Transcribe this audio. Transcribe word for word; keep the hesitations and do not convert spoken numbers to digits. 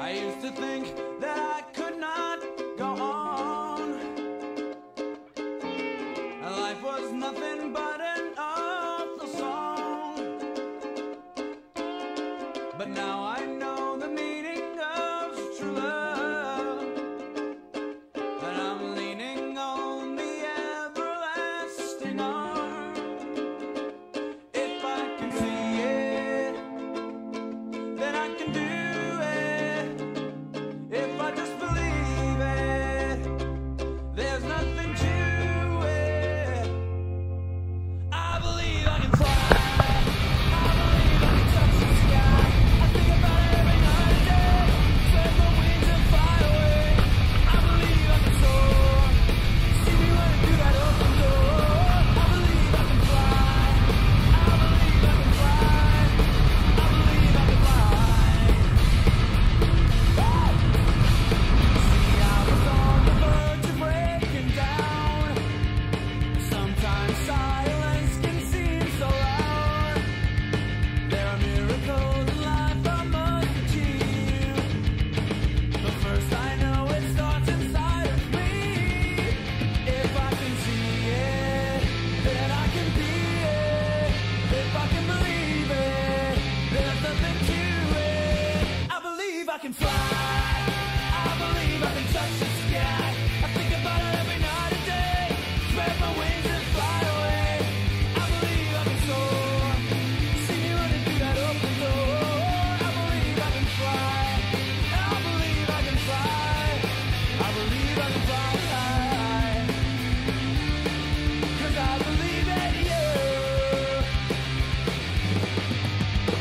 I used to think that I could not go on, and life was nothing but an awful song. But now I know the meaning of true love, and I'm leaning on the everlasting arm. If I can see it, then I can do it. If I just believe it, there's nothing to it. I believe I can fly. I believe I can touch the sky. I think about it every night and day. Spread my wings and fly away. I believe I can soar. See me when I do that open door. I believe I can fly. I believe I can fly. I believe I can fly. See, I was on the verge of breaking down. Sometimes silence can seem so loud. There are miracles in life I must achieve, but first I know it starts inside of me. If I can see it, then I can be it. If I can believe it, there's nothing to it. I believe I can fly.